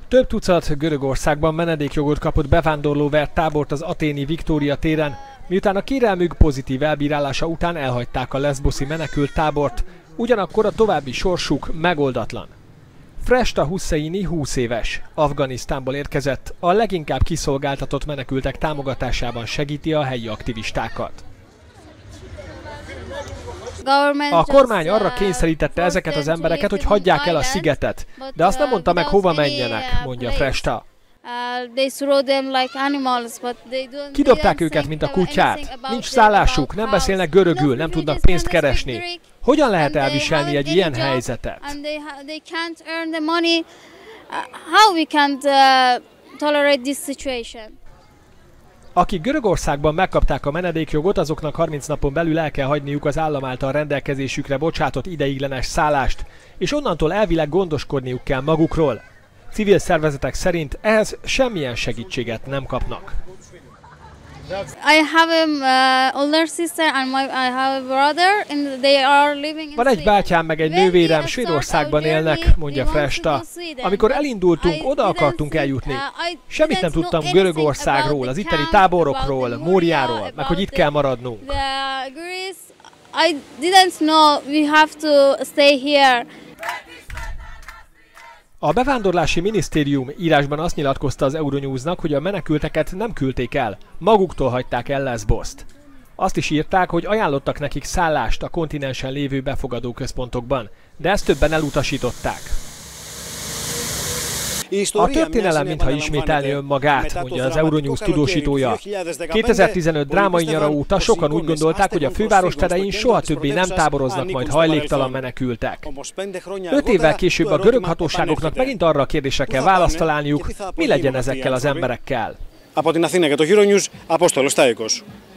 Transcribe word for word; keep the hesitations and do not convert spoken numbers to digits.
Több tucat Görögországban menedékjogot kapott bevándorló vert tábort az athéni Viktória téren, miután a kérelmük pozitív elbírálása után elhagyták a leszboszi menekült tábort, ugyanakkor a további sorsuk megoldatlan. Fresta Husseini húsz éves, Afganisztánból érkezett, a leginkább kiszolgáltatott menekültek támogatásában segíti a helyi aktivistákat. A kormány arra kényszerítette ezeket az embereket, hogy hagyják el a szigetet, de azt nem mondta meg, hova menjenek, mondja Fresta. Kidobták őket, mint a kutyát. Nincs szállásuk, nem beszélnek görögül, nem tudnak pénzt keresni. Hogyan lehet elviselni egy ilyen helyzetet? Akik Görögországban megkapták a menedékjogot, azoknak harminc napon belül el kell hagyniuk az állam által rendelkezésükre bocsátott ideiglenes szállást, és onnantól elvileg gondoskodniuk kell magukról. Civil szervezetek szerint ehhez semmilyen segítséget nem kapnak. Van egy bátyám meg egy nővérem, Svédországban élnek, mondja Fresta. Amikor elindultunk, oda akartunk eljutni. Semmit nem tudtam Görögországról, az itteni táborokról, Móriáról, meg hogy itt kell maradnunk. A bevándorlási minisztérium írásban azt nyilatkozta az Euronewsnak, hogy a menekülteket nem küldték el, maguktól hagyták el Leszboszt. Azt is írták, hogy ajánlottak nekik szállást a kontinensen lévő befogadó központokban, de ezt többen elutasították. A történelem mintha ismételni önmagát, mondja az Euronews tudósítója. kétezer-tizenöt drámai nyara óta sokan úgy gondolták, hogy a főváros terein soha többé nem táboroznak majd hajléktalan menekültek. Öt évvel később a görög hatóságoknak megint arra a kérdésre kell választ találniuk, mi legyen ezekkel az emberekkel. Από την Αθήνα για το Euronews, Απόστολος Τάικος.